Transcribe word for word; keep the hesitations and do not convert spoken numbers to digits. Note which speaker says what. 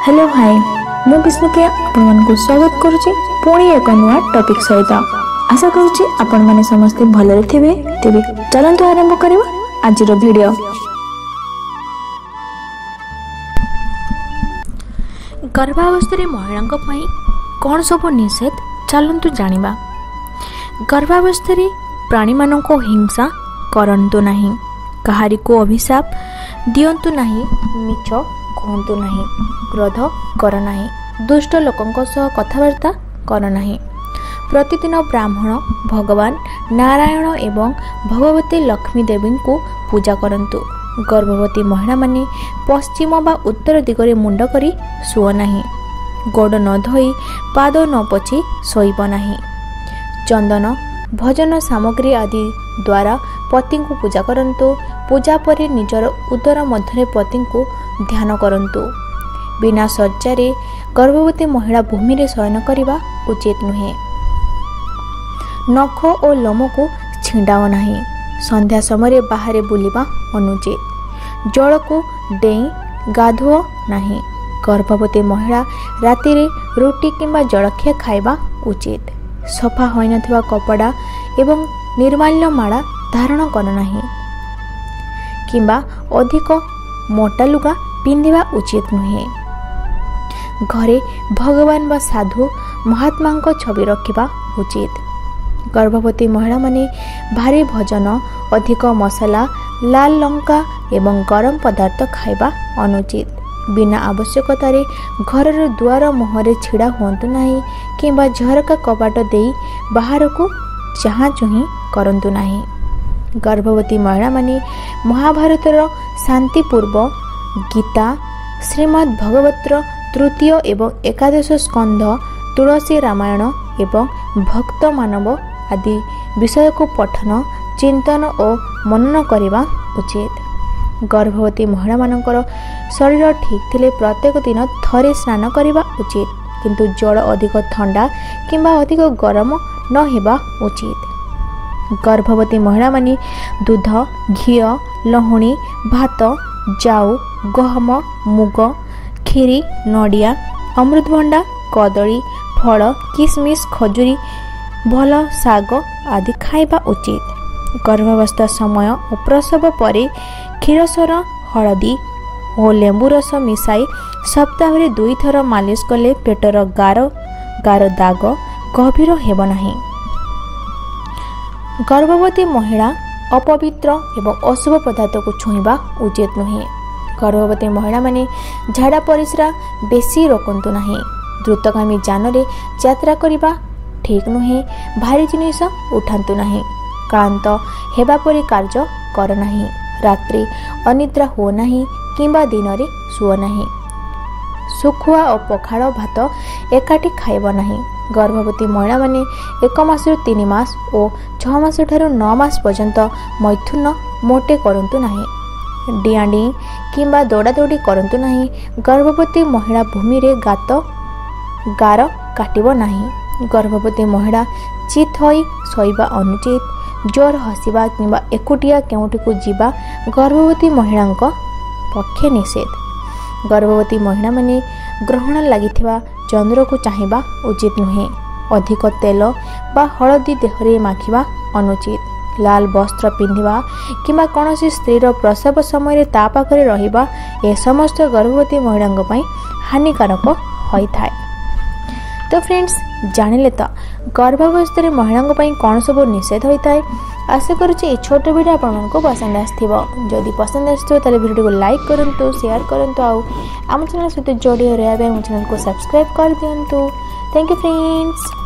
Speaker 1: Hello hi मु विष्णुप्रिया आपको स्वागत करुच्ची पुणी एक नुआ टॉपिक सहित आशा करुच्ची आपण माने समस्ते भलरे थिबे। तेबे चलंतु आरंभ करबा आज रो वीडियो। गर्भावस्था महिला कौन सब निषेध चलंतु जानिबा। गर्भावस्था प्राणी मानक हिंसा करंतु नहीं, कहारी को अभिशाप दियंतु नहीं, मिछ कहतु नहीं, क्रोध कर नहीं, दुष्ट लोकंक सह कथबार्ता कर नहीं। प्रतिदिन ब्राह्मण भगवान नारायण एवं भगवती लक्ष्मी देवी को पूजा करंतु। गर्भवती महिला माने पश्चिम बा उत्तर दिगरे मुंड करी सुओ नहीं, गोड़ न धोई पाद न पोछि सोइब नहीं। चंदन भजन सामग्री आदि द्वारा पति को पूजा करंतु। पूजा परे निजर उदर मध्य पति को ध्यान करंतु। बिना शଯ୍ୟାରେ गर्भवती महिला भूमि रे शयन करिबा उचित नुहे। नख और लोम को छिंडाओ नहीं। संध्या समय बाहर बुलिबा अनुचित। जल को डेई गाधुओ नहीं। गर्भवती महिला राति रे रोटी किंबा जलखिया खाइबा उचित। सफा होई नथिबा कपड़ा एवं निर्माल्य माला धारण कर नहीं किंबा अधिक मोटा लुगा पिंधिबा उचित नुहे। घरे भगवान बा साधु महात्मा को छवि रखिबा उचित। गर्भवती महिला माने भारी भोजन, अधिक मसला, लाल लंका एवं गरम पदार्थ खाइबा अनुचित। बिना आवश्यकता रे घर दुआर मुहरे छिड़ा हुंतु नहीं किंबा झरका कबाट देई बाहर को चाहा चुही करंतु नहीं। गर्भवती महिला माने महाभारतर शांतिपूर्व, गीता, श्रीमद् भगवतर तृतीय एवं एकादश स्कंध, तुलसी रामायण एवं भक्त मानव आदि विषय को पठन, चिंतन और मनन करने उचित। गर्भवती महिला मानकर शरीर ठीक थिले प्रत्येक दिन थरे स्नान करने उचित, किंतु जल अधिक ठंडा किंबा अधिक गरम न हेबा उचित। गर्भवती महिला माने दूध, घी, लहुणी, भात, जाऊ, गहम, मुग, खीरी, नड़िया, अमृतभंडा, कदली, फल, किसमिश, खजुरी, भल साग आदि खाइबा उचित। गर्भावस्था समय और प्रसव परे क्षीरसर, हलदी और लेंबू रस मिसाई सप्ताह रे दुई थर मालिश कले पेटर गार गार दाग गभीर हेब नहीं। गर्भवती महिला अपवित्र एवं अशुभ पदार्थ को छुईबा उचित नुहे। गर्भवती महिला माने झाड़ा परिस्रा बेसी रोकंतु नहीं। द्रुतगामी जान रे यात्रा करिबा ठीक नुहे। भारी जिनिस उठांतु नहीं। क्लांत हेबा परि कार्य कर नहीं। रात्रि अनिद्रा हो नहीं किंबा दिन रे सुओ नहीं। सुखुआ और पखाड़ भात एकाठी खाइब नहीं। गर्भवती महिला माने एक मास तीन मास और छह मास ठारू नौ मास पर्यंत मैथुन मोटे करंतु नहीं। डियाडी किंबा दौड़ा दौड़ी करंतु नहीं। गर्भवती महिला भूमि रे गात गार काटिब नहीं। गर्भवती महिला चित होई सोइबा अनुचित। जोर हसिबा किंबा एकुटिया केउटी को जीवा गर्भवती महिला पक्षे निषेध। गर्भवती महिला माने ग्रहण लागिथिबा चंद्र को चाहिबा उचित नुहे। अधिक तेल बा हलदी देहरे माखिबा अनुचित। लाल वस्त्र पिंधिबा किंबा कौनसी स्त्रीर प्रसव समय ता पाखरे रहिबा ए समस्त गर्भवती महिला हानिकारक होई थाए। तो फ्रेंड्स जानिले तो गर्भावस्था महिला कौन सब निषेध होता है। आशा करुच्ची ये छोट वीडियो आपको पसंद आसथिबो। जदि पसंद आसथिबो ताले वीडियो को लाइक करंतु, शेयर करंतु, आउ आम चैनल सहित जोड़ी रहा आम चैनल को सब्सक्राइब कर दियंतु। Thank you friends.